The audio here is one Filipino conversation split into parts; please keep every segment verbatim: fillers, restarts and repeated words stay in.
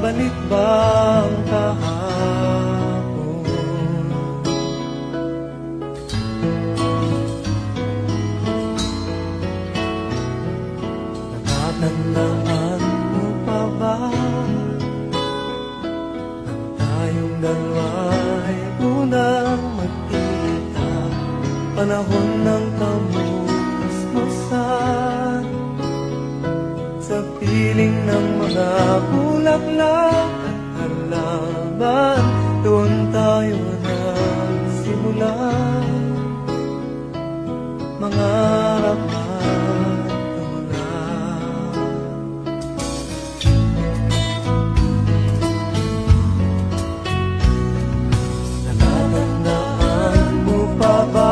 babalik ba ang kahapon? Natatandaan mo pa ba nang tayong dalawa'y unang magkita, panahon ng kamusmusan, sa piling ng mga bulaklak at halaman, doon tayo nagsimula mangarap at tumulak. Natatandaan mo pa ba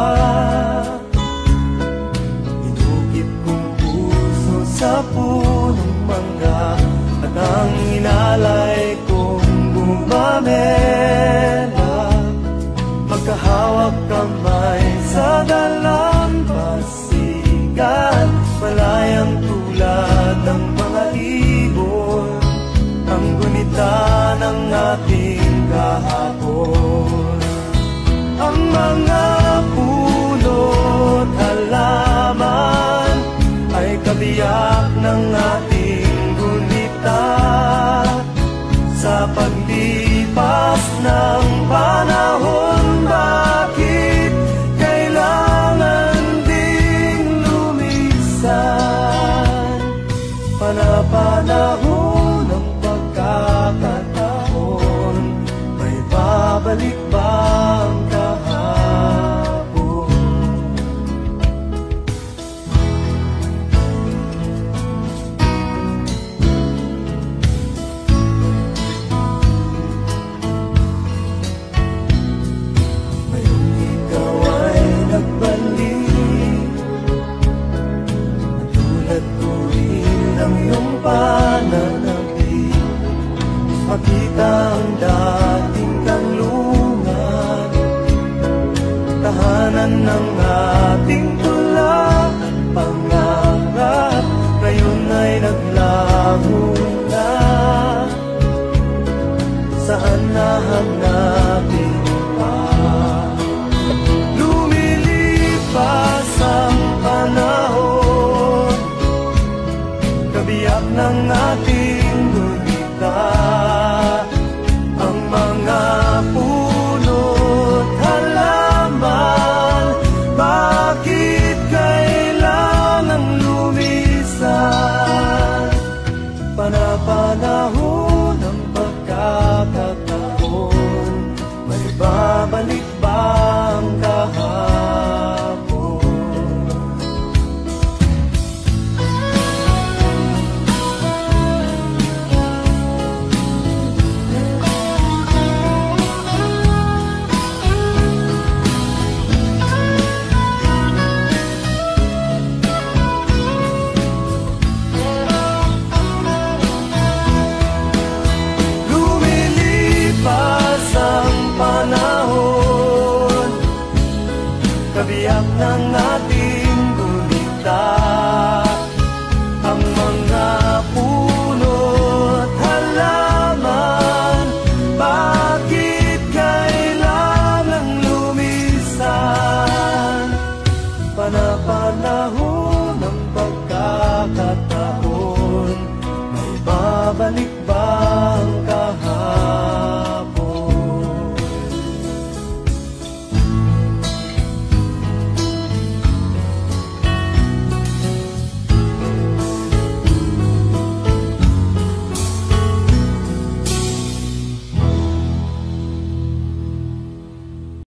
inukit kong puso sa punong mangga, at ang inalay kong bumamela, magkahawak kamay sa dalampasigan, malayang tulad ng mga ibon, ang gunita ng ating kahapon. Ang mga puno't halaman ay kabiyak ng ating gunita, sa paglipas ng panahon. Bakit kailangan ding lumisan? Panapanahon ng pagkakataon, may babalik ba ang kahapon? Ngayong ikaw ay nagbalik, matulad ko rin ang iyong pananabik, makita ang dating kanlungan, tahanan ng ating tula at pangarap, ngayon ay naglaho na. Saan nahanapin pa? Lumilipas ang panahon, kabiyak ng ating